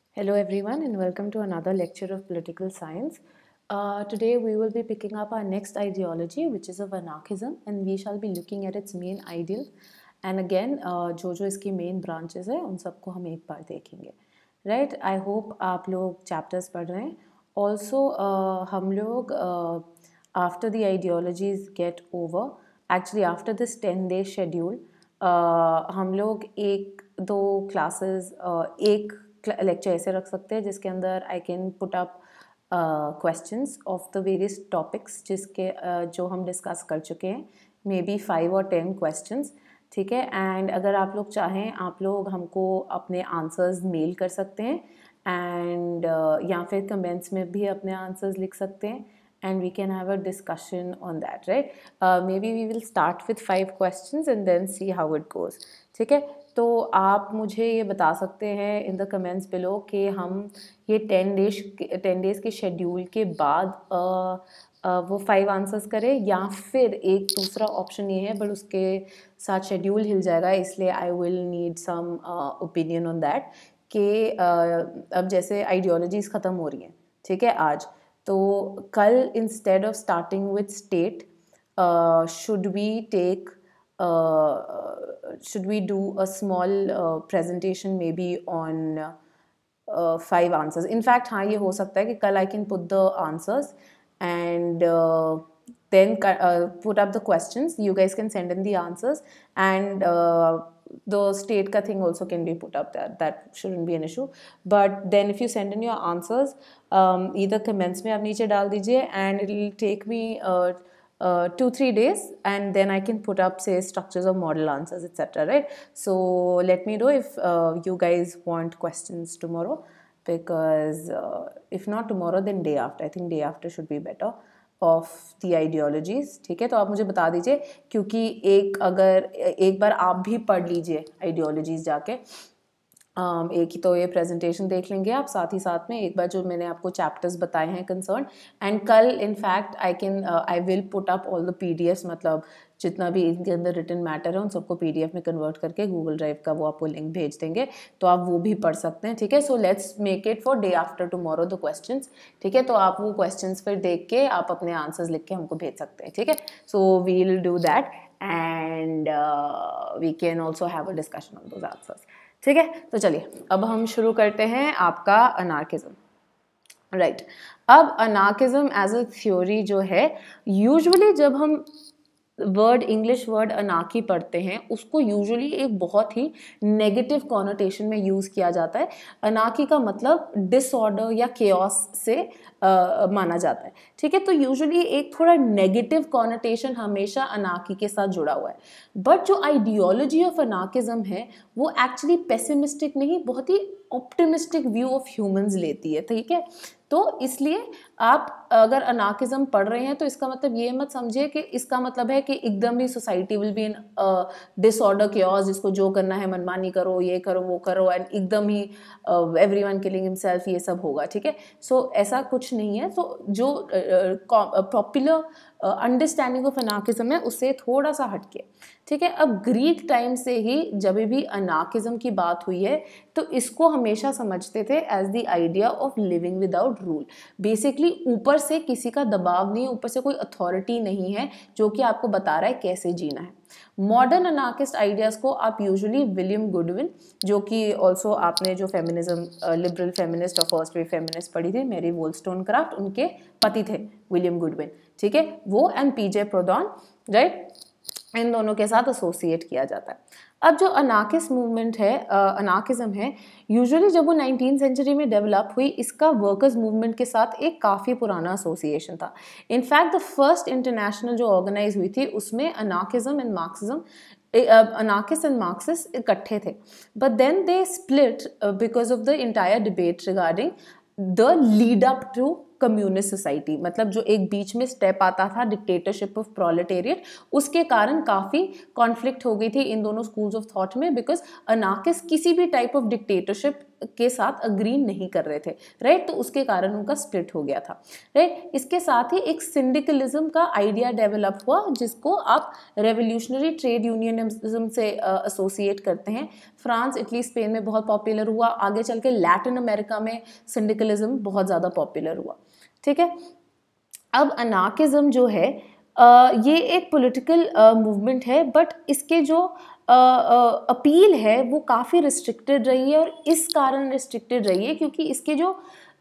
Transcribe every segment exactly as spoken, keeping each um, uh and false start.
Hello everyone and welcome to another lecture of political science. Uh, today we will be picking up our next ideology, which is of anarchism, and we shall be looking at its main ideal. And again, uh, जो जो इसकी main branches है उन सबको हम एक बार देखेंगे. Right? I hope आप लोग chapters पढ़ रहे हैं. Also uh, हम लोग uh, after the ideologies get over, actually after this ten day schedule, uh, हम लोग एक दो classes uh, एक लेक्चर ऐसे रख सकते हैं जिसके अंदर I can put up questions of the various topics जिसके uh, जो हम डिस्कस कर चुके हैं, मे बी फाइव और टेन क्वेश्चंस. ठीक है. एंड अगर आप लोग चाहें आप लोग हमको अपने आंसर्स मेल कर सकते हैं एंड uh, या फिर कमेंट्स में भी अपने आंसर्स लिख सकते हैं and we can have a discussion on that, right? Uh, maybe we will start with five questions and then see how it goes. ठीक है. तो आप मुझे ये बता सकते हैं इन द कमेंट्स बिलो कि हम ये टेन डेज टेन डेज़ के शेड्यूल के बाद uh, uh, वो फाइव आंसर्स करें या फिर एक दूसरा ऑप्शन ये है बट उसके साथ शेड्यूल हिल जाएगा, इसलिए I will need some opinion on that कि uh, अब जैसे आइडियोलॉजीज़ ख़त्म हो रही हैं, ठीक है, आज तो कल instead of starting with state should we take should we do a small presentation maybe on five answers. In fact हाँ, ये हो सकता है कि कल I can put the answers and then uh, put up the questions. You guys can send in the answers and uh, the state ka thing also can be put up there. That shouldn't be an issue. But then if you send in your answers, um, either comments में आप नीचे डाल दीजिए and it will take me uh, uh, two three days and then I can put up say structures of model answers et cetera. Right? So let me know if uh, you guys want questions tomorrow because uh, if not tomorrow then day after. I think day after should be better. Of the ideologies. ठीक है. तो आप मुझे बता दीजिए क्योंकि एक अगर एक बार आप भी पढ़ लीजिए आइडियोलॉजीज़ जाके, um, एक ही तो ये प्रेजेंटेशन देख लेंगे आप, साथ ही साथ में एक बार जो मैंने आपको चैप्टर्स बताए हैं कंसर्न, एंड कल in fact I can I will put up all the PDFs, मतलब जितना भी इनके अंदर रिटन मैटर है उन सबको पीडीएफ में कन्वर्ट करके गूगल ड्राइव का वो आपको लिंक भेज देंगे, तो आप वो भी पढ़ सकते हैं. ठीक है. So let's make it for day after tomorrow the questions. ठीक है. तो आप वो क्वेश्चंस फिर देख के आप अपने आंसर्स लिख के हमको भेज सकते हैं. ठीक है. So we will do that and we can also have a discussion on those answers. ठीक है. तो चलिए अब हम शुरू करते हैं आपका अनार्किज्म. राइट. अब अनार्किज्म एज अ थ्योरी जो है, यूजुअली जब हम वर्ड इंग्लिश वर्ड अनाकी पढ़ते हैं उसको यूजुअली एक बहुत ही नेगेटिव कॉनोटेशन में यूज़ किया जाता है. अनाकी का मतलब डिसऑर्डर या केओस से आ, माना जाता है. ठीक है. तो यूजुअली एक थोड़ा नेगेटिव कॉनोटेशन हमेशा अनाकी के साथ जुड़ा हुआ है. बट जो आइडियोलॉजी ऑफ अनार्किज्म है वो एक्चुअली पेसिमिस्टिक नहीं, बहुत ही ऑप्टिमिस्टिक व्यू ऑफ ह्यूमंस लेती है. ठीक है. तो इसलिए आप अगर अनार्किज्म पढ़ रहे हैं तो इसका मतलब ये मत समझिए कि इसका मतलब है कि एकदम ही society will be in disorder chaos, जिसको जो करना है मनमानी करो, ये करो वो करो एंड एकदम ही एवरीवन किलिंग हिमसेल्फ, ये सब होगा. ठीक है. सो so, ऐसा कुछ नहीं है. तो so, जो पॉपुलर अंडरस्टैंडिंग ऑफ अनार्किज्म है उससे थोड़ा सा हटके. ठीक है. अब ग्रीक टाइम से ही जब भी अनार्किज्म की बात हुई है तो इसको हमेशा समझते थे as the idea of living without rule. Basically ऊपर से किसी का दबाव नहीं, ऊपर से कोई अथॉरिटी नहीं है जो कि आपको बता रहा है कैसे जीना है. मॉडर्न अनार्किस्ट आइडियाज़ को आप यूजुअली विलियम गुडविन, जो कि ऑल्सो आपने जो फेमिनिज्म लिबरल फेमिनिस्ट और फर्स्ट वेव फेमिनिस्ट पढ़ी थी, मैरी वोल्स्टोनक्राफ्ट, उनके पति थे विलियम गुडविन. ठीक है. वो एंड पीजे प्रोडॉन, राइट, इन दोनों के साथ एसोसिएट किया जाता है. अब जो अनार्किस्ट मूवमेंट है, अनार्किज्म है, यूजुअली जब वो नाइनटीन सेंचुरी में डेवलप हुई, इसका वर्कर्स मूवमेंट के साथ एक काफ़ी पुराना एसोसिएशन था. इनफैक्ट द फर्स्ट इंटरनेशनल जो ऑर्गेनाइज हुई थी उसमें anarchism and Marxism, anarchist and Marxist इकट्ठे थे. But then they split because of the entire debate regarding the lead up to communist society, मतलब जो एक बीच में स्टेप आता था डिक्टेटरशिप ऑफ प्रोलेटेरिएट, उसके कारण काफ़ी कॉन्फ्लिक्ट हो गई थी इन दोनों स्कूल्स ऑफ थॉट में, बिकॉज अनार्किस्ट किसी भी टाइप ऑफ डिक्टेटरशिप के साथ अग्री नहीं कर रहे थे, राइट। तो उसके कारण उनका स्प्लिट हो गया था, राइट। इसके साथ ही एक सिंडिकलिज्म का आइडिया डेवलप हुआ, जिसको आप रेवोल्यूशनरी ट्रेड यूनियनिज्म से एसोसिएट करते हैं। फ्रांस, इटली, स्पेन में बहुत पॉपुलर हुआ, आगे चल के लैटिन अमेरिका में सिंडिकलिज्म बहुत ज़्यादा पॉपुलर हुआ, ठीक है। अब अनार्किज्म जो है Uh, ये एक पॉलिटिकल मूवमेंट uh, है, बट इसके जो अपील uh, uh, है वो काफ़ी रिस्ट्रिक्टेड रही है, और इस कारण रिस्ट्रिक्टेड रही है क्योंकि इसके जो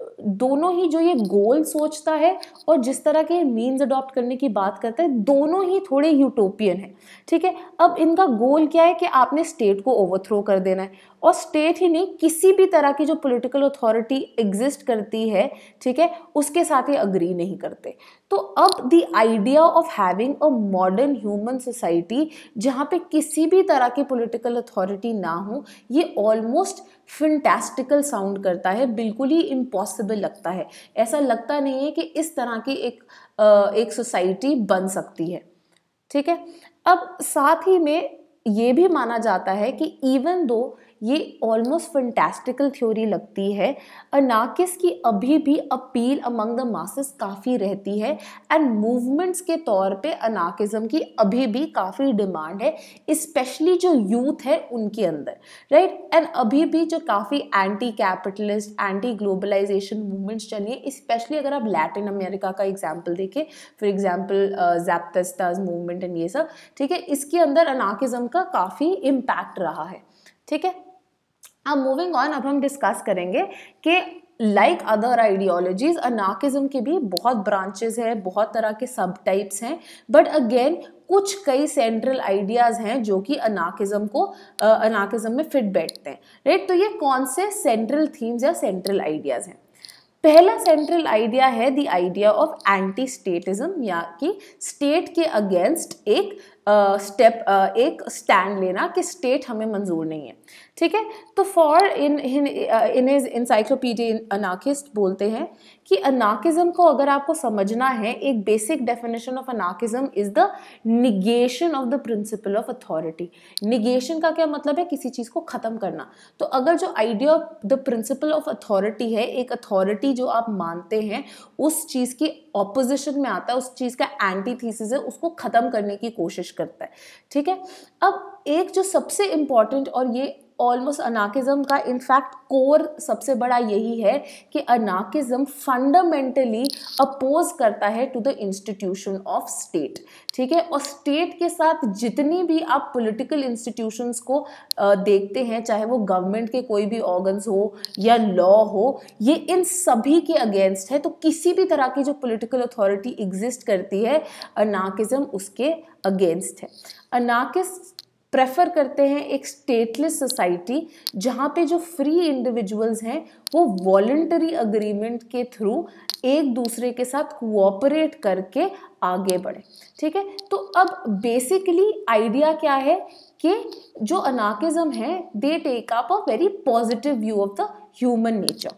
दोनों ही जो ये गोल सोचता है और जिस तरह के मीन्स अडॉप्ट करने की बात करता है, दोनों ही थोड़े यूटोपियन है, ठीक है। अब इनका गोल क्या है कि आपने स्टेट को ओवरथ्रो कर देना है, और स्टेट ही नहीं, किसी भी तरह की जो पॉलिटिकल अथॉरिटी एग्जिस्ट करती है, ठीक है, उसके साथ ये अग्री नहीं करते। तो अब the idea of having a modern human society जहाँ पे किसी भी तरह की पॉलिटिकल अथॉरिटी ना हो, ये ऑलमोस्ट फैंटास्टिकल साउंड करता है, बिल्कुल ही इम्पॉसिबल लगता है। ऐसा लगता नहीं है कि इस तरह की एक एक सोसाइटी बन सकती है, ठीक है। अब साथ ही में ये भी माना जाता है कि इवन दो ये ऑलमोस्ट फैंटास्टिकल थ्योरी लगती है, अनार्किस्ट की अभी भी अपील अमंग द मासेस काफ़ी रहती है, एंड मूवमेंट्स के तौर पे अनार्किज्म की अभी भी काफ़ी डिमांड है, स्पेशली जो यूथ है उनके अंदर, राइट। एंड अभी भी जो काफ़ी anti capitalist, anti globalisation movements चली है, स्पेशली अगर आप लैटिन अमेरिका का एग्जाम्पल देखें, for example Zapatistas movement and ये सब, ठीक है, इसके अंदर अनार्किज्म का काफ़ी इम्पैक्ट रहा है, ठीक है। अब मूविंग ऑन, अब हम डिस्कस करेंगे कि लाइक अदर आइडियोलॉजीज अनार्किज्म के भी बहुत ब्रांचेस हैं, बहुत तरह के सब टाइप्स हैं, बट अगेन कुछ कई सेंट्रल आइडियाज हैं जो कि अनार्किज्म को अनार्किज्म में फिट बैठते हैं, राइट। तो ये कौन से सेंट्रल थीम्स या सेंट्रल आइडियाज हैं? पहला सेंट्रल आइडिया है the idea of anti statism, या कि स्टेट के अगेंस्ट एक स्टेप uh, uh, एक स्टैंड लेना कि स्टेट हमें मंजूर नहीं है, ठीक है। तो for in in is encyclopaedia anarchist बोलते हैं कि अनार्किज्म को अगर आपको समझना है, एक basic definition of anarchism is the negation of the principle of authority. Negation का क्या मतलब है? किसी चीज़ को ख़त्म करना। तो अगर जो idea of the principle of authority है, एक अथॉरिटी जो आप मानते हैं उस चीज़ की ऑपोजिशन में आता है, उस चीज़ का एंटीथीसिस है, उसको ख़त्म करने की कोशिश करता है, ठीक है। अब एक जो सबसे इम्पॉर्टेंट, और ये ऑलमोस्ट अनार्किज्म का इनफैक्ट कोर सबसे बड़ा यही है कि अनार्किज्म फंडामेंटली अपोज करता है to the institution of state, ठीक है। और स्टेट के साथ जितनी भी आप पॉलिटिकल इंस्टीट्यूशंस को देखते हैं, चाहे वो गवर्नमेंट के कोई भी ऑर्गन्स हो या लॉ हो, ये इन सभी के अगेंस्ट है। तो किसी भी तरह की जो पॉलिटिकल अथॉरिटी एग्जिस्ट करती है, अनार्किज्म उसके अगेंस्ट है। अनार्किस्ट प्रेफर करते हैं एक स्टेटलेस सोसाइटी जहाँ पे जो फ्री इंडिविजुअल्स हैं वो वॉलंटरी अग्रीमेंट के थ्रू एक दूसरे के साथ कोऑपरेट करके आगे बढ़े, ठीक है। तो अब बेसिकली आइडिया क्या है कि जो अनार्किज्म है, they take up a very positive view of the human nature,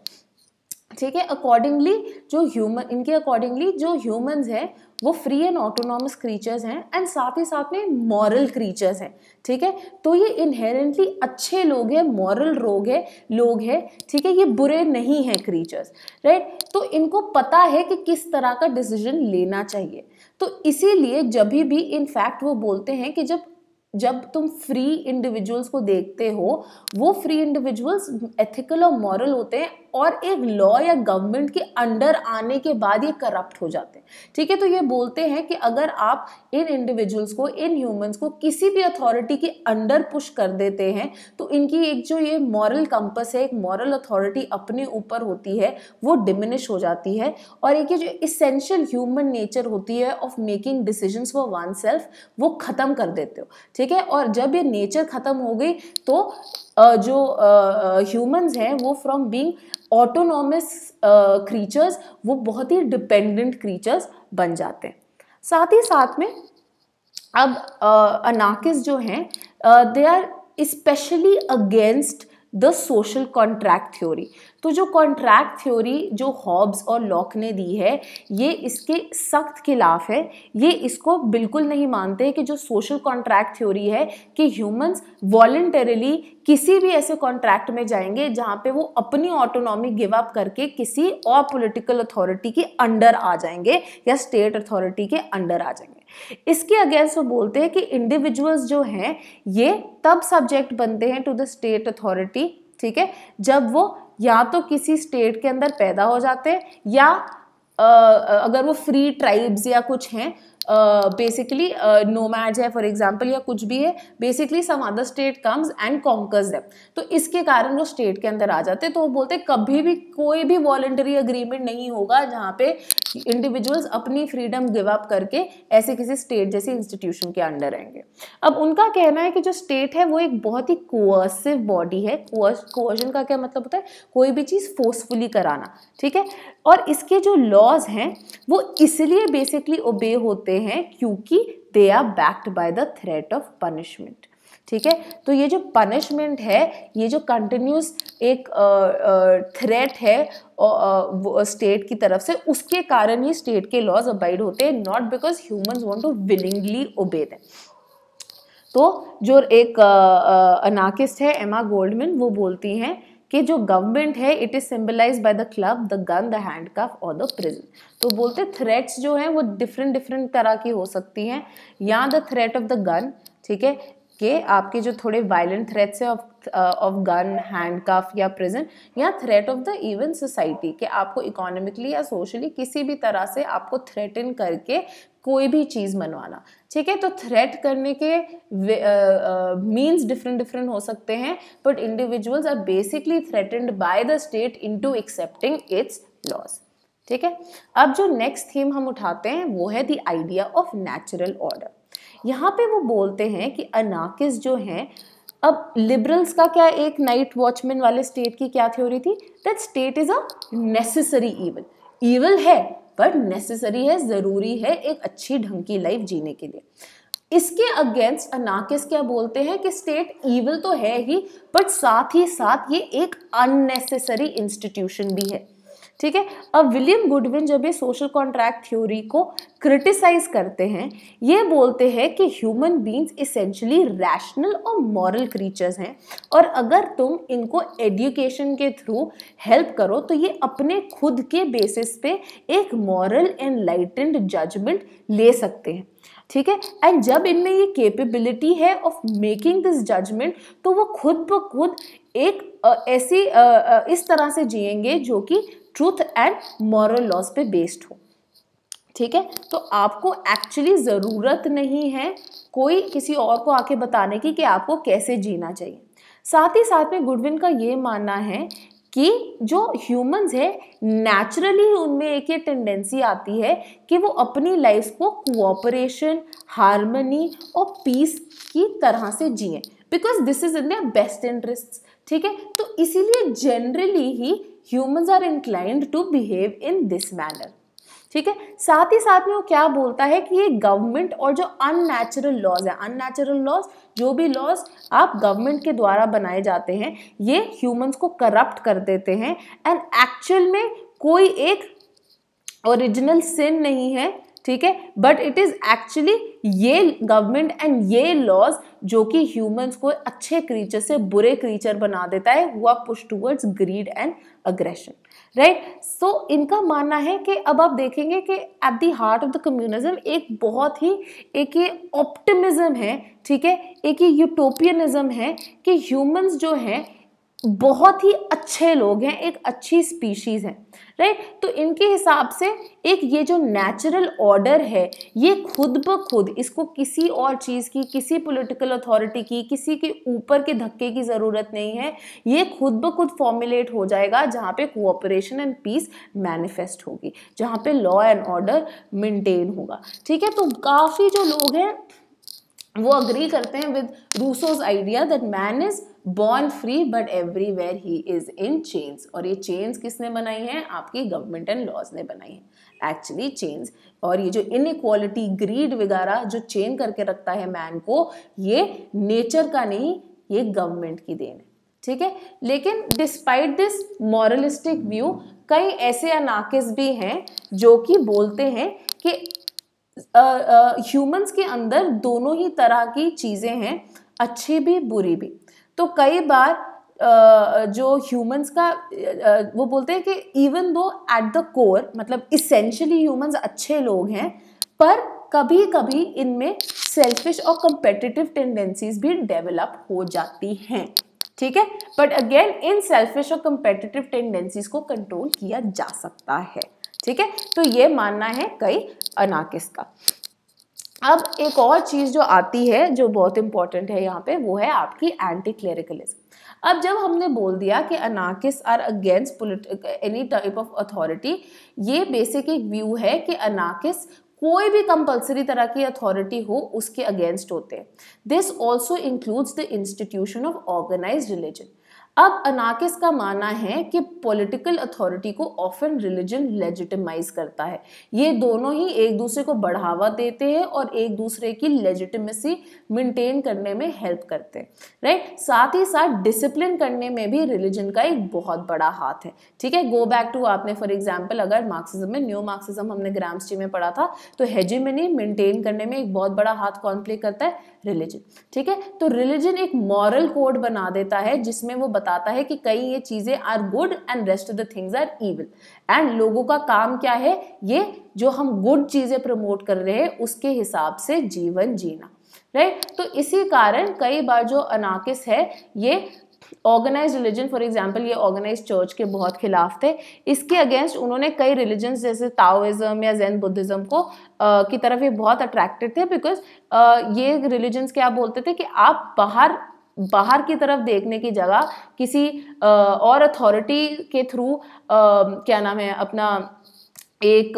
ठीक है। अकॉर्डिंगली जो ह्यूमन इनके अकॉर्डिंगली जो ह्यूमंस हैं वो फ्री एंड ऑटोनॉमस क्रीचर्स हैं, एंड साथ ही साथ में मॉरल क्रीचर्स हैं, ठीक है। तो ये इनहेरेंटली अच्छे लोग हैं, मॉरल लोग हैं लोग हैं ठीक है, ये बुरे नहीं हैं क्रीचर्स, राइट। तो इनको पता है कि किस तरह का डिसीजन लेना चाहिए। तो इसीलिए जब भी इनफैक्ट वो बोलते हैं कि जब जब तुम फ्री इंडिविजुअल्स को देखते हो, वो फ्री इंडिविजुअल्स एथिकल और मॉरल होते हैं, और एक लॉ या गवर्नमेंट के अंडर आने के बाद ये करप्ट हो जाते हैं, ठीक है। तो ये बोलते हैं कि अगर आप इन इंडिविजुअल्स को, इन ह्यूमंस को किसी भी अथॉरिटी के अंडर पुश कर देते हैं, तो इनकी एक जो ये मॉरल कंपस है, एक मॉरल अथॉरिटी अपने ऊपर होती है, वो डिमिनिश हो जाती है, और एक ये जो इसेंशियल ह्यूमन नेचर होती है of making decisions for oneself, वो खत्म कर देते हो, ठीक है। और जब ये नेचर खत्म हो गई तो Uh, जो ह्यूमंस uh, हैं वो फ्रॉम बीइंग ऑटोनॉमस क्रीचर्स वो बहुत ही डिपेंडेंट क्रीचर्स बन जाते हैं। साथ ही साथ में अब अनार्किस्ट uh, जो हैं they are specially against the social contract theory. तो जो कॉन्ट्रैक्ट थ्योरी जो हॉब्स और लॉक ने दी है ये इसके सख्त खिलाफ है। ये इसको बिल्कुल नहीं मानते कि जो सोशल कॉन्ट्रैक्ट थ्योरी है कि ह्यूमंस वॉलंटरली किसी भी ऐसे कॉन्ट्रैक्ट में जाएंगे जहाँ पे वो अपनी ऑटोनॉमी गिव अप करके किसी और पॉलिटिकल अथॉरिटी के अंडर आ जाएंगे या स्टेट अथॉरिटी के अंडर आ जाएंगे। इसके अगेंस्ट वो बोलते हैं कि इंडिविजुअल्स जो हैं ये तब सब्जेक्ट बनते हैं टू द स्टेट अथॉरिटी, ठीक है, जब वो या तो किसी स्टेट के अंदर पैदा हो जाते हैं या आ, अगर वो फ्री ट्राइब्स या कुछ हैं, बेसिकली नोमैड्स है फॉर एग्जांपल या कुछ भी है, basically some other state comes and conquers them, तो इसके कारण वो स्टेट के अंदर आ जाते हैं। तो वो बोलते हैं कभी भी कोई भी वॉलंटरी अग्रीमेंट नहीं होगा जहाँ पे इंडिविजुअल्स अपनी फ्रीडम गिव अप करके ऐसे किसी स्टेट जैसे इंस्टीट्यूशन के अंडर रहेंगे। अब उनका कहना है कि जो स्टेट है वो एक बहुत ही कोअर्सिव बॉडी है। कोअर्शन का क्या मतलब होता है? कोई भी चीज़ फोर्सफुली कराना, ठीक है, और इसके जो लॉज हैं वो इसलिए बेसिकली ओबे होते हैं क्योंकि they are backed by the threat of punishment, ठीक है। तो ये जो पनिशमेंट है, ये जो कंटिन्यूस एक थ्रेट है स्टेट की तरफ से, उसके कारण ही स्टेट के लॉज अबाइड होते हैं, not because humans want to willingly obey them. तो जो एक अनार्किस्ट है एमा गोल्डमैन, वो बोलती हैं कि जो गवर्नमेंट है it is symbolise by the club, the gun, the handcuff और द प्रिजन। तो बोलते थ्रेट्स जो हैं वो डिफरेंट डिफरेंट तरह की हो सकती हैं, या the threat of the gun, ठीक है, कि आपके जो थोड़े वायलेंट थ्रेट्स है ऑफ ऑफ गन, हैंडकफ या प्रिजन, या threat of the even society कि आपको इकोनॉमिकली या सोशली किसी भी तरह से आपको थ्रेटन करके कोई भी चीज़ मनवाना, ठीक है। तो थ्रेट करने के मीन्स डिफरेंट डिफरेंट हो सकते हैं, but individuals are basically threatened by the state into accepting its laws, ठीक है। अब जो नेक्स्ट थीम हम उठाते हैं वो है the idea of natural order. यहाँ पे वो बोलते हैं कि अनार्किस्ट जो हैं, अब लिबरल्स का क्या एक नाइट वॉचमैन वाले स्टेट की क्या थ्योरी थी? That state is a necessary evil, evil है बट नेसेसरी है, जरूरी है एक अच्छी ढंग की लाइफ जीने के लिए। इसके अगेंस्ट अनार्किस्ट क्या बोलते हैं कि स्टेट इवल तो है ही, बट साथ ही साथ ये एक अननेसेसरी इंस्टीट्यूशन भी है, ठीक है। अब विलियम गुडविन जब ये सोशल कॉन्ट्रैक्ट थ्योरी को क्रिटिसाइज करते हैं, ये बोलते हैं कि ह्यूमन बीइंग्स इसेंशियली रैशनल और मॉरल क्रीचर्स हैं, और अगर तुम इनको एजुकेशन के थ्रू हेल्प करो तो ये अपने खुद के बेसिस पे एक मॉरल एनलाइटेंड जजमेंट ले सकते हैं, ठीक है। एंड जब इनमें ये कैपेबिलिटी है ऑफ मेकिंग दिस जजमेंट, तो वो खुद ब खुद एक ऐसी इस तरह से जिएंगे जो कि ट्रूथ एंड मॉरल लॉज पे बेस्ड हो, ठीक है। तो आपको एक्चुअली ज़रूरत नहीं है कोई किसी और को आके बताने की कि आपको कैसे जीना चाहिए। साथ ही साथ में गुडविन का ये मानना है कि जो ह्यूमंस है नेचुरली उनमें एक ये टेंडेंसी आती है कि वो अपनी लाइफ को कोऑपरेशन, हार्मनी और पीस की तरह से जिए, because this is in their best interest, ठीक है। तो इसीलिए जनरली ही humans are inclined to behave in this manner, ठीक है। साथ ही साथ में वो क्या बोलता है कि ये गवर्नमेंट और जो अननेचुरल लॉज है, अननेचुरल लॉज जो भी लॉज आप गवर्नमेंट के द्वारा बनाए जाते हैं, ये ह्यूमंस को करप्ट कर देते हैं, एंड एक्चुअल में कोई एक ओरिजिनल सिन नहीं है, ठीक है, बट इट इज एक्चुअली ये गवर्नमेंट एंड ये लॉज जो कि ह्यूमंस को अच्छे क्रीचर से बुरे क्रीचर बना देता है, हुआ push towards greed and aggression, right. So इनका मानना है कि अब आप देखेंगे कि at the heart of the communism एक बहुत ही एक ये ऑप्टिमिज्म है, ठीक है, एक ये यूटोपियनिज्म है कि ह्यूमंस जो हैं बहुत ही अच्छे लोग हैं, एक अच्छी स्पीशीज है, राइट। तो इनके हिसाब से एक ये जो नेचुरल ऑर्डर है ये खुद ब खुद, इसको किसी और चीज़ की, किसी पॉलिटिकल अथॉरिटी की, किसी के ऊपर के धक्के की ज़रूरत नहीं है, ये खुद ब खुद फॉर्मुलेट हो जाएगा जहाँ पे कोऑपरेशन एंड पीस मैनिफेस्ट होगी, जहाँ पे लॉ एंड ऑर्डर मेंटेन होगा, ठीक है। तो काफ़ी जो लोग हैं वो अग्री करते हैं with Rousseau's idea that man is born free but everywhere he is in chains. और ये चेन्स किसने बनाई हैं? आपकी गवर्नमेंट एंड लॉज ने बनाई हैं एक्चुअली चेन्स। और ये जो इनइक्वालिटी, ग्रीड वगैरह जो चेन करके रखता है मैन को, ये नेचर का नहीं, ये गवर्नमेंट की देन है, ठीक है। लेकिन डिस्पाइट दिस मॉरलिस्टिक व्यू कई ऐसे अनार्किस्ट भी हैं जो कि बोलते हैं कि ह्यूमंस uh, uh, के अंदर दोनों ही तरह की चीज़ें हैं, अच्छी भी बुरी भी। तो कई बार uh, जो ह्यूमंस का uh, वो बोलते हैं कि even though at the core मतलब इसेंशियली ह्यूमंस अच्छे लोग हैं, पर कभी कभी इनमें सेल्फिश और कंपेटिटिव टेंडेंसीज भी डेवलप हो जाती हैं, ठीक है। बट अगेन इन सेल्फिश और कंपेटिटिव टेंडेंसीज को कंट्रोल किया जा सकता है, ठीक है। तो ये मानना है कई अनार्किस्ट का। अब एक और चीज जो आती है जो बहुत इंपॉर्टेंट है यहाँ पे, वो है आपकी एंटी क्लेरिकलिज्म। अब जब हमने बोल दिया कि anarchist are against any type of authority, ये बेसिक एक व्यू है कि अनार्किस्ट कोई भी कंपल्सरी तरह की अथॉरिटी हो उसके अगेंस्ट होते हैं। This also includes the institution of organised religion. अब अनार्किस्ट का मानना है कि पॉलिटिकल अथॉरिटी को ऑफन रिलीजन लेजिटिमाइज करता है। ये दोनों ही एक दूसरे को बढ़ावा देते हैं और एक दूसरे की लेजिटिमेसी मेंटेन करने में हेल्प करते हैं, राइट। साथ ही साथ डिसिप्लिन करने में भी रिलीजन का एक बहुत बड़ा हाथ है, ठीक है। गो बैक टू आपने फॉर एग्जाम्पल अगर मार्क्सिज्म में, न्यू मार्क्सिज्म हमने ग्राम्स्की में पढ़ा था, तो हेजेमनी मेंटेन करने में एक बहुत बड़ा हाथ कौन प्ले करता है? रिलीजन, ठीक है। तो रिलीजन एक मॉरल कोड बना देता है जिसमें वो बताता है कि कई ये चीजें are good and rest of the things are evil, and लोगों का काम क्या है, ये जो हम गुड चीजें प्रमोट कर रहे हैं उसके हिसाब से जीवन जीना, राइट। तो इसी कारण कई बार जो अनार्किस्ट है ये ऑर्गेनाइज रिलीजन, फॉर एग्जाम्पल ये ऑर्गेनाइज चर्च के बहुत खिलाफ थे। इसके अगेंस्ट उन्होंने कई रिलीजन्स जैसे ताओइज्म या जैन बुद्धिज्म को uh, की तरफ ये बहुत अट्रैक्टेड थे, बिकॉज uh, ये रिलीजन्स क्या बोलते थे कि आप बाहर बाहर की तरफ देखने की जगह किसी uh, और अथॉरिटी के थ्रू uh, क्या नाम है अपना एक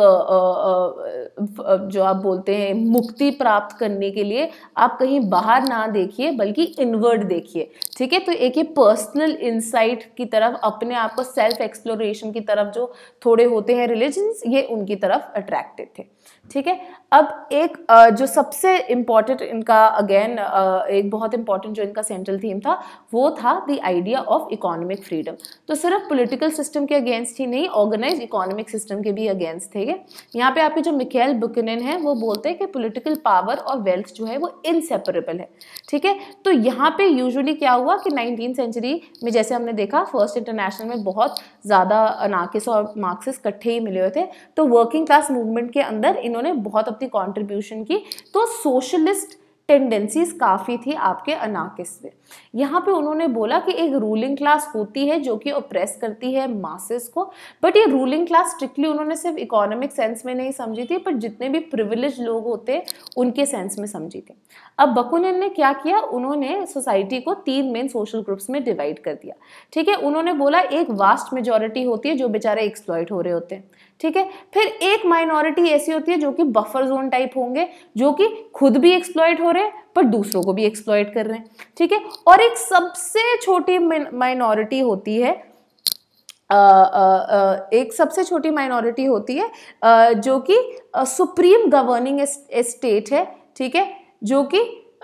जो आप बोलते हैं मुक्ति प्राप्त करने के लिए आप कहीं बाहर ना देखिए बल्कि इनवर्ड देखिए, ठीक है। तो एक ये पर्सनल इंसाइट की तरफ, अपने आप को सेल्फ एक्सप्लोरेशन की तरफ जो थोड़े होते हैं रिलीजन्स, ये उनकी तरफ अट्रैक्टेड थे, ठीक है। अब एक जो सबसे इम्पॉर्टेंट इनका अगेन एक बहुत इंपॉर्टेंट जो इनका सेंट्रल थीम था वो था the idea of economic freedom. तो सिर्फ पॉलिटिकल सिस्टम के अगेंस्ट ही नहीं, ऑर्गेनाइज इकोनॉमिक सिस्टम के भी अगेंस्ट थे ये। यहाँ पे आपके जो मिकाइल बुकनन है वो बोलते हैं कि पॉलिटिकल पावर और वेल्थ जो है वो इनसेपरेबल है, ठीक है। तो यहाँ पे यूजुअली क्या हुआ कि नाइनटीन सेंचुरी में जैसे हमने देखा फर्स्ट इंटरनेशनल में बहुत ज़्यादा अनार्किस्ट और मार्क्सिस्ट इकट्ठे ही मिले हुए थे, तो वर्किंग क्लास मूवमेंट के अंदर इन्होंने बहुत अपनी कंट्रीब्यूशन की। तो सोशलिस्ट टेंडेंसीज काफ़ी थी आपके अनार्किस्ट में। यहाँ पे उन्होंने बोला कि एक रूलिंग क्लास होती है जो कि ऑप्रेस करती है मासेस को, बट ये रूलिंग क्लास स्ट्रिक्टली उन्होंने सिर्फ इकोनॉमिक सेंस में नहीं समझी थी, पर जितने भी प्रिविलेज लोग होते हैं उनके सेंस में समझी थी। अब बकुनिन ने क्या किया, उन्होंने सोसाइटी को तीन मेन सोशल ग्रुप्स में डिवाइड कर दिया, ठीक है। उन्होंने बोला एक वास्ट मेजॉरिटी होती है जो बेचारे एक्सप्लॉइट हो रहे होते हैं, ठीक है। फिर एक माइनॉरिटी ऐसी होती है जो कि बफर जोन टाइप होंगे, जो कि खुद भी एक्सप्लॉइट हो रहे हैं पर दूसरों को भी एक्सप्लॉइट कर रहे हैं, ठीक है। और एक सबसे छोटी माइनॉरिटी होती है आ, आ, आ, एक सबसे छोटी माइनॉरिटी होती है आ, जो कि सुप्रीम गवर्निंग स्टेट है, ठीक है, जो कि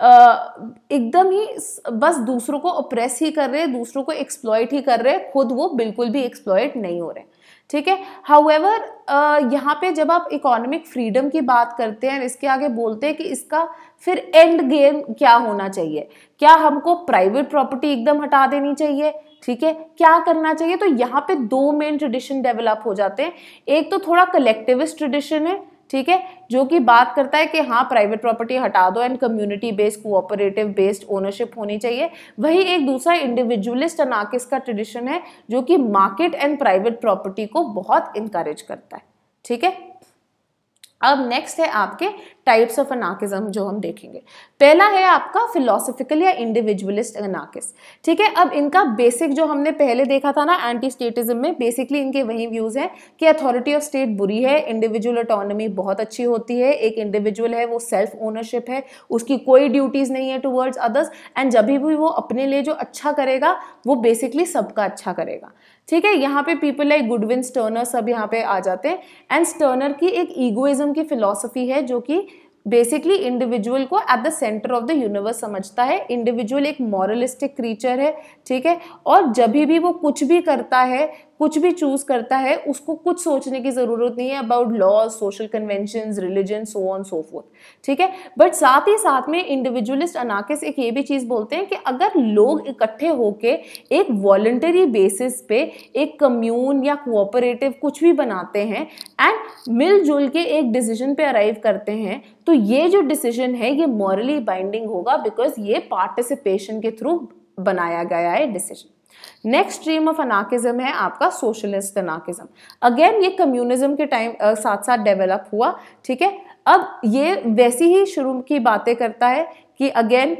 एकदम ही बस दूसरों को ऑप्रेस ही कर रहे हैं, दूसरों को एक्सप्लॉइट ही कर रहे हैं, खुद वो बिल्कुल भी एक्सप्लॉइट नहीं हो रहे, ठीक है। हाउएवर यहाँ पे जब आप इकोनॉमिक फ्रीडम की बात करते हैं, इसके आगे बोलते हैं कि इसका फिर एंड गेम क्या होना चाहिए, क्या हमको प्राइवेट प्रॉपर्टी एकदम हटा देनी चाहिए, ठीक है, क्या करना चाहिए। तो यहाँ पे दो मेन ट्रेडिशन डेवलप हो जाते हैं। एक तो थोड़ा कलेक्टिविस्ट ट्रेडिशन है, ठीक है, जो कि बात करता है कि हाँ प्राइवेट प्रॉपर्टी हटा दो and community based cooperative based ownership होनी चाहिए। वही एक दूसरा इंडिविजुअलिस्ट अनार्किस्ट का ट्रेडिशन है जो कि मार्केट एंड प्राइवेट प्रॉपर्टी को बहुत इनकरेज करता है, ठीक है। अब नेक्स्ट है आपके टाइप्स ऑफ अनार्किज्म जो हम देखेंगे। पहला है आपका फिलोसफिकल या इंडिविजुअलिस्ट अनार्किस्ट, ठीक है। अब इनका बेसिक जो हमने पहले देखा था ना एंटी स्टेटिज्म में, बेसिकली इनके वही व्यूज हैं कि अथॉरिटी ऑफ स्टेट बुरी है, इंडिविजुअल ऑटोनॉमी बहुत अच्छी होती है, एक इंडिविजुअल है वो सेल्फ ओनरशिप है, उसकी कोई ड्यूटीज नहीं है टुवर्ड्स अदर्स, एंड जब भी वो अपने लिए जो अच्छा करेगा वो बेसिकली सबका अच्छा करेगा, ठीक है। यहाँ पे पीपल लाइक गुडविन, स्टर्नर सब यहाँ पे आ जाते हैं। एंड स्टर्नर की एक ईगोइज्म की फिलॉसफी है जो कि बेसिकली इंडिविजुअल को at the centre of the universe समझता है। इंडिविजुअल एक मॉरलिस्टिक क्रीचर है, ठीक है, और जब भी वो कुछ भी करता है, कुछ भी चूज करता है, उसको कुछ सोचने की जरूरत नहीं है about laws, social conventions, religion, so on so forth, ठीक है। बट साथ ही साथ में इंडिविजुअलिस्ट अनार्किस्ट एक ये भी चीज बोलते हैं कि अगर लोग इकट्ठे होके एक वॉलंटरी बेसिस पे एक कम्यून या कोऑपरेटिव कुछ भी बनाते हैं एंड मिलजुल के एक डिसीजन पे अराइव करते हैं, तो ये जो डिसीजन है ये मॉरली बाइंडिंग होगा, बिकॉज ये पार्टिसिपेशन के थ्रू बनाया गया है decision. Next stream of anarchism है आपका सोशलिस्ट अनार्किज्म। अगेन ये कम्युनिज्म के टाइम साथ साथ डेवलप हुआ, ठीक है। अब ये वैसी ही शुरू की बातें करता है कि अगेन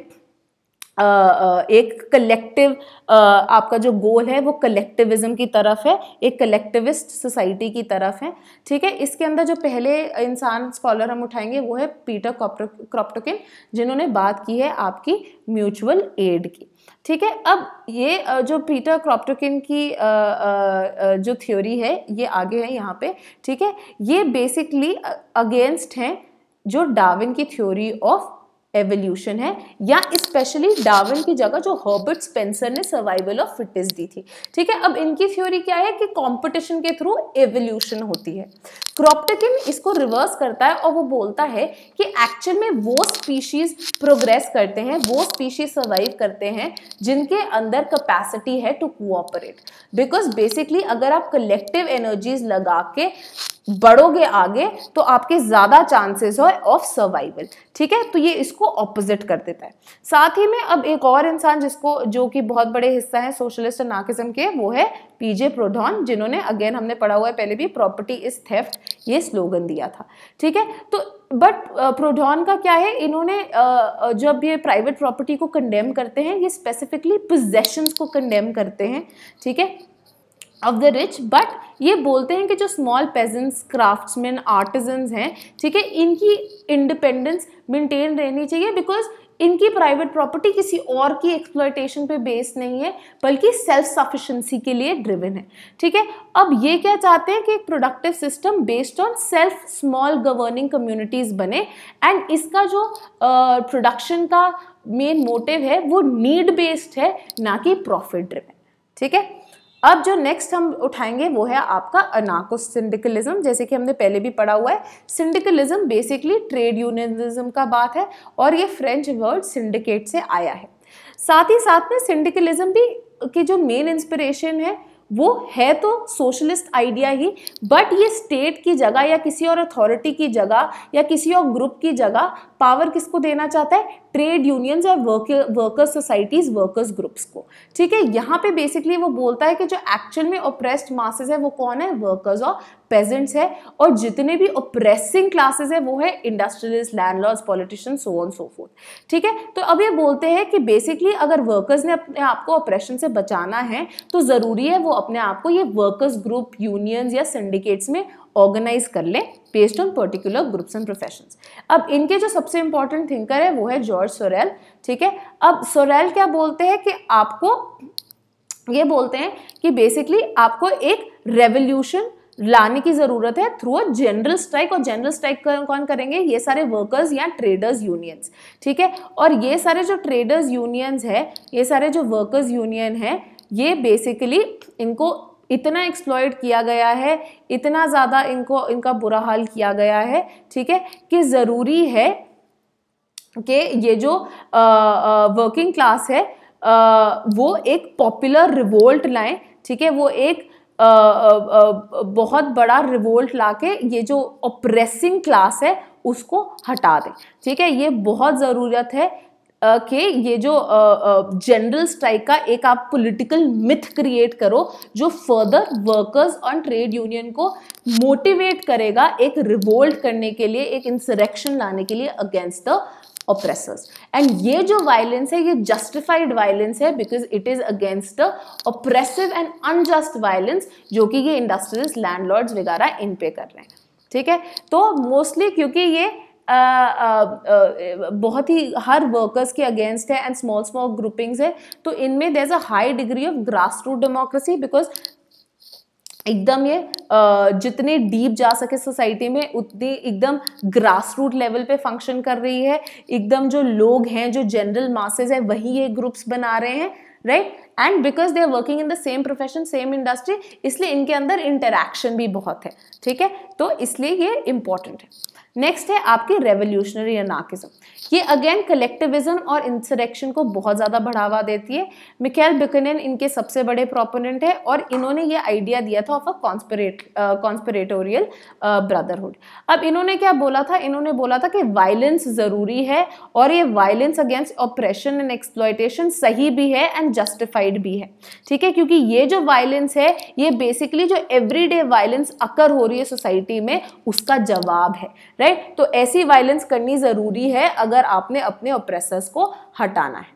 Uh, uh, एक कलेक्टिव uh, आपका जो गोल है वो कलेक्टिविज्म की तरफ है, एक कलेक्टिविस्ट सोसाइटी की तरफ है, ठीक है। इसके अंदर जो पहले इंसान स्कॉलर हम उठाएंगे वो है पीटर क्रॉप्टोकिन, जिन्होंने बात की है आपकी म्यूचुअल एड की, ठीक है। अब ये uh, जो पीटर क्रॉप्टोकिन की uh, uh, uh, जो थ्योरी है ये आगे है यहाँ पे, ठीक है। ये बेसिकली अगेंस्ट हैं जो डार्विन की थ्योरी ऑफ एवोल्यूशन है, या स्पेशली डार्विन की जगह जो हर्बर्ट स्पेंसर ने सर्वाइवल ऑफ फिटेस्ट दी थी, ठीक है। अब इनकी थ्योरी क्या है कि कंपटीशन के थ्रू एवोल्यूशन होती है। क्रॉप्टोकिन इसको रिवर्स करता है और वो बोलता है कि एक्चुअल में वो स्पीशीज प्रोग्रेस करते हैं, वो स्पीशीज सर्वाइव करते हैं जिनके अंदर कैपेसिटी है टू कोऑपरेट, बिकॉज बेसिकली अगर आप कलेक्टिव एनर्जीज लगा के बढ़ोगे आगे तो आपके ज्यादा चांसेस हो ऑफ सर्वाइवल, ठीक है। तो ये इसको ऑपोजिट कर देता है। साथ ही में अब एक और इंसान जिसको जो कि बहुत बड़े हिस्सा है सोशलिस्ट अनार्किज्म के, वो है पीजे प्रोडॉन, जिन्होंने अगेन हमने पढ़ा हुआ है पहले भी, प्रॉपर्टी इज थेफ्ट, ये स्लोगन दिया था, ठीक है। तो बट प्रोडॉन का क्या है, इन्होंने uh, जब ये प्राइवेट प्रॉपर्टी को कंडेम करते हैं, ये स्पेसिफिकली पोजेशंस को कंडेम करते हैं, ठीक है, ऑफ द रिच। बट ये बोलते हैं कि जो स्मॉल पेजेंट्स, क्राफ्ट्समैन, आर्टिजन्स हैं, ठीक है, इनकी इंडिपेंडेंस मेंटेन रहनी चाहिए, बिकॉज इनकी प्राइवेट प्रॉपर्टी किसी और की एक्सप्लॉयटेशन पे बेस्ड नहीं है, बल्कि सेल्फ सफिशिएंसी के लिए ड्रिवन है, ठीक है। अब ये क्या चाहते हैं कि एक productive system based on self small governing communities बने, एंड इसका जो प्रोडक्शन uh, का मेन मोटिव है वो नीड बेस्ड है, ना कि प्रॉफिट ड्रिवन, ठीक है। अब जो नेक्स्ट हम उठाएंगे वो है आपका अनार्को सिंडिकलिज्म, जैसे कि हमने पहले भी पढ़ा हुआ है। सिंडिकलिज्म बेसिकली ट्रेड यूनियनिज्म का बात है, और ये फ्रेंच वर्ड सिंडिकेट से आया है। साथ ही साथ में सिंडिकलिज्म भी की जो मेन इंस्पिरेशन है वो है तो सोशलिस्ट आइडिया ही, बट ये स्टेट की जगह या किसी और अथॉरिटी की जगह या किसी और ग्रुप की जगह पावर किसको देना चाहता है, ट्रेड यूनियंस या वर्कर्स सोसाइटीज, वर्कर्स ग्रुप्स को, ठीक है। यहाँ पे बेसिकली वो बोलता है कि जो एक्चुअल में ओप्रेस्ड मासेस है वो कौन है, वर्कर्स और पेजेंट्स है, और जितने भी ओप्रेसिंग क्लासेस है वो है industrialist, landlords, politicians, so on so forth, ठीक है। तो अब ये बोलते हैं कि बेसिकली अगर वर्कर्स ने अपने आप को ऑपरेशन से बचाना है तो जरूरी है वो अपने आप को ये वर्कर्स ग्रुप, यूनियंस या सिंडिकेट्स में ऑर्गेनाइज कर ले based on particular groups and professions. अब इनके जो सबसे इंपॉर्टेंट थिंकर है वो है जॉर्ज सोरेल, ठीक है। अब सोरेल क्या बोलते हैं कि आपको ये बोलते हैं कि बेसिकली आपको एक रेवोल्यूशन लाने की जरूरत है थ्रू अ जनरल स्ट्राइक, और जनरल स्ट्राइक कौन करेंगे, ये सारे वर्कर्स या ट्रेडर्स यूनियंस, ठीक है। और ये सारे जो ट्रेडर्स यूनियंस है, ये सारे जो वर्कर्स यूनियन है, ये बेसिकली इनको इतना एक्सप्लॉइट किया गया है, इतना ज़्यादा इनको इनका बुरा हाल किया गया है, ठीक है, कि ज़रूरी है कि ये जो वर्किंग क्लास है आ, वो एक पॉपुलर रिवोल्ट लाएं, ठीक है, वो एक आ, आ, आ, बहुत बड़ा रिवोल्ट लाके ये जो ऑप्रेसिंग क्लास है उसको हटा दें, ठीक है। ये बहुत ज़रूरत है कि ये जो जनरल स्ट्राइक का एक आप पॉलिटिकल मिथ क्रिएट करो जो फर्दर वर्कर्स और ट्रेड यूनियन को मोटिवेट करेगा एक रिवोल्ट करने के लिए, एक इंसरेक्शन लाने के लिए अगेंस्ट द ऑप्रेसर्स। एंड ये जो वायलेंस है ये जस्टिफाइड वायलेंस है, because it is against the oppressive and unjust violence जो कि ये इंडस्ट्रियलिस्ट, लैंडलॉर्ड्स वगैरह इन पे कर रहे हैं, ठीक है। तो मोस्टली क्योंकि ये Uh, uh, uh, बहुत ही हर वर्कर्स के अगेंस्ट है एंड स्मॉल स्मॉल ग्रुपिंग्स है, तो इनमें there is a high degree of grass root democracy, because एकदम ये जितने डीप जा सके सोसाइटी में उतनी एकदम ग्रास रूट लेवल पे फंक्शन कर रही है, एकदम जो लोग हैं, जो जनरल मासेस है, वही ये ग्रुप्स बना रहे हैं, right. And because they are working in the same profession, same industry, इसलिए इनके अंदर इंटरैक्शन भी बहुत है, ठीक है, तो इसलिए ये इंपॉर्टेंट है। नेक्स्ट है आपकी रेवोल्यूशनरी अनार्किज्म। ये अगेन कलेक्टिविज्म और इंसरेक्शन को बहुत ज़्यादा बढ़ावा देती है। मिकाइल बुकैनन इनके सबसे बड़े प्रोपोनेंट है और इन्होंने ये आइडिया दिया था ऑफ अ कॉन्स्पिरेट कॉन्स्पिरेटोरियल ब्रदरहुड। अब इन्होंने क्या बोला था, इन्होंने बोला था कि वायलेंस ज़रूरी है और ये violence against oppression and exploitation सही भी है एंड जस्टिफाइड भी है, ठीक है, क्योंकि ये जो वायलेंस है ये बेसिकली जो एवरीडे वायलेंस अकर हो रही है सोसाइटी में उसका जवाब है, राइट right? तो ऐसी वायलेंस करनी जरूरी है अगर आपने अपने ऑप्रेसर्स को हटाना है।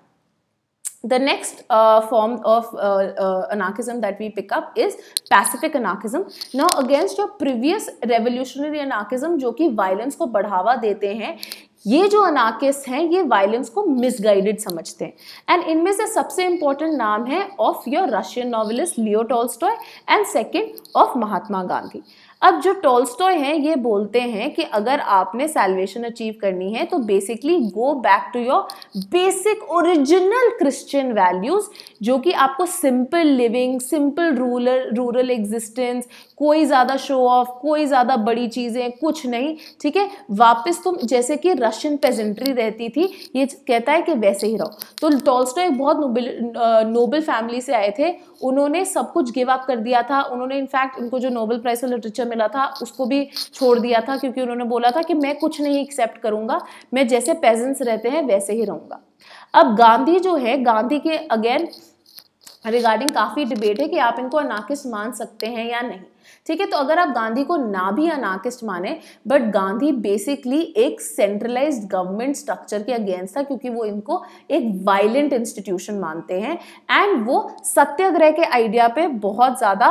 The next uh, form of uh, uh, anarchism that we pick up is pacific anarchism. Now against your previous revolutionary anarchism जो कि violence को बढ़ावा देते हैं, ये जो अनार्किस्ट हैं ये वायलेंस को मिसगाइडेड समझते हैं। एंड इनमें से सबसे इंपॉर्टेंट नाम है of your Russian novelist Leo Tolstoy and second of Mahatma Gandhi. अब जो टॉल्स्टॉय हैं ये बोलते हैं कि अगर आपने सैल्वेशन अचीव करनी है तो basically go back to your basic original Christian values, जो कि आपको simple living, simple rural rural existence, कोई ज़्यादा शो ऑफ, कोई ज़्यादा बड़ी चीज़ें कुछ नहीं, ठीक है, वापस तुम जैसे कि रशियन पेजेंट्री रहती थी, ये कहता है कि वैसे ही रहो। तो टॉल्स्टॉय एक बहुत नोबल नोबल फैमिली से आए थे, उन्होंने सब कुछ गिव अप कर दिया था, उन्होंने इनफैक्ट उनको जो नोबेल प्राइज फॉर लिटरेचर मिला था उसको भी छोड़ दिया था, क्योंकि उन्होंने बोला था कि मैं कुछ नहीं एक्सेप्ट करूंगा, मैं जैसे पेजेंट्स रहते हैं वैसे ही रहूंगा। अब गांधी जो है, गांधी के अगेन रिगार्डिंग काफ़ी डिबेट है कि आप इनको अनार्किस्ट मान सकते हैं या नहीं, ठीक है। तो अगर आप गांधी को ना भी अनार्किस्ट माने, बट गांधी बेसिकली एक सेंट्रलाइज्ड गवर्नमेंट स्ट्रक्चर के अगेंस्ट था, क्योंकि वो इनको एक वायलेंट इंस्टीट्यूशन मानते हैं एंड वो सत्याग्रह के आइडिया पे बहुत ज़्यादा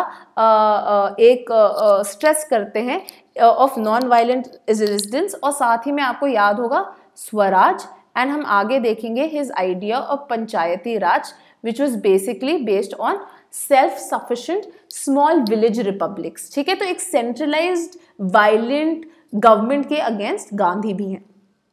एक स्ट्रेस करते हैं ऑफ नॉन वायलेंट रेजिस्टेंस। और साथ ही में आपको याद होगा स्वराज, एंड हम आगे देखेंगे his idea of Panchayati Raj which was basically based on self-sufficient small village republics, ठीक है। तो एक centralized violent government के against गांधी भी हैं।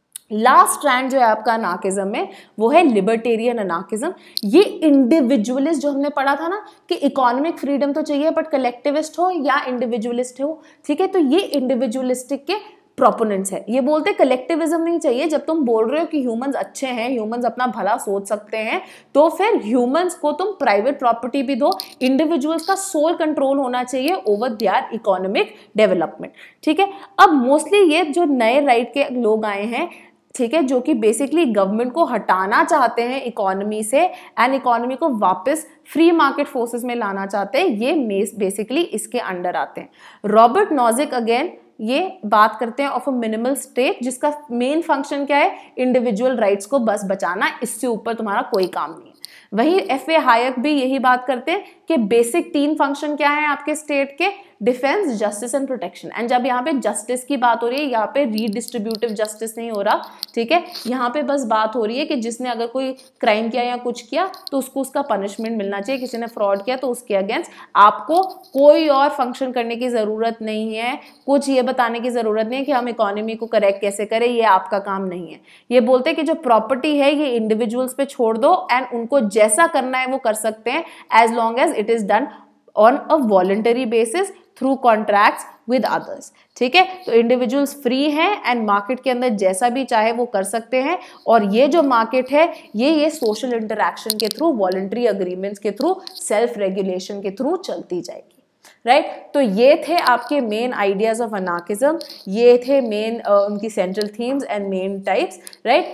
लास्ट स्ट्रैंड जो है आपका अनार्किज्म में वो है लिबर्टेरियन अनार्किज्म। ये इंडिविजुअलिस्ट जो हमने पढ़ा था ना कि इकोनॉमिक फ्रीडम तो चाहिए बट कलेक्टिविस्ट हो या इंडिविजुअलिस्ट हो, ठीक है, तो ये इंडिविजुअलिस्टिक के प्रोपोनेंट्स है। ये बोलते कलेक्टिविज्म नहीं चाहिए। जब तुम बोल रहे हो कि ह्यूमंस अच्छे हैं, ह्यूमंस अपना भला सोच सकते हैं, तो फिर ह्यूमंस को तुम प्राइवेट प्रॉपर्टी भी दो, इंडिविजुअल्स का सोल कंट्रोल होना चाहिए ओवर देयर इकोनॉमिक डेवलपमेंट, ठीक है। अब मोस्टली ये जो नए राइट के लोग आए हैं, ठीक है, जो कि बेसिकली गवर्नमेंट को हटाना चाहते हैं इकोनॉमी से एंड इकोनॉमी को वापस फ्री मार्केट फोर्सेस में लाना चाहते हैं, ये बेसिकली इसके अंडर आते हैं। रॉबर्ट नॉजिक अगेन ये बात करते हैं ऑफ अ मिनिमल स्टेट, जिसका मेन फंक्शन क्या है, इंडिविजुअल राइट्स को बस बचाना, इससे ऊपर तुम्हारा कोई काम नहीं है। वही एफ ए हायक भी यही बात करते हैं कि बेसिक तीन फंक्शन क्या है आपके स्टेट के, defence, justice and protection. And जब यहाँ पे जस्टिस की बात हो रही है, यहाँ पे रीडिस्ट्रीब्यूटिव जस्टिस नहीं हो रहा, ठीक है, यहाँ पे बस बात हो रही है कि जिसने अगर कोई क्राइम किया या कुछ किया तो उसको उसका पनिशमेंट मिलना चाहिए, किसी ने फ्रॉड किया तो उसके अगेंस्ट आपको कोई और फंक्शन करने की ज़रूरत नहीं है, कुछ ये बताने की ज़रूरत नहीं है कि हम इकोनॉमी को करेक्ट कैसे करें, ये आपका काम नहीं है। ये बोलते हैं कि जो प्रॉपर्टी है ये इंडिविजुअल्स पे छोड़ दो एंड उनको जैसा करना है वो कर सकते हैं, as long as it is done on a voluntary basis through contracts with others, ठीक है। तो इंडिविजुअल्स फ्री हैं एंड मार्केट के अंदर जैसा भी चाहे वो कर सकते हैं, और ये जो मार्केट है ये ये सोशल इंटरैक्शन के थ्रू, वॉलंटरी अग्रीमेंट्स के थ्रू, सेल्फ रेगुलेशन के थ्रू चलती जाएगी, राइट right? तो ये थे आपके मेन आइडियाज ऑफ अनार्किज्म, ये थे मेन uh, उनकी central themes and main types, right.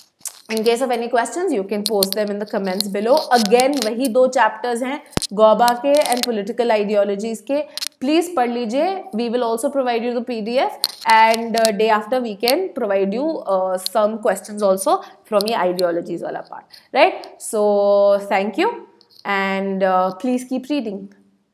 In case of any questions, you can post them in the comments below. Again, वही दो chapters हैं गौबा के and political ideologies के, please पढ़ लीजिए. We will also provide you the P D F and uh, day after we can provide you uh, some questions also from your ideologies वाला part, right? So thank you and uh, please keep reading.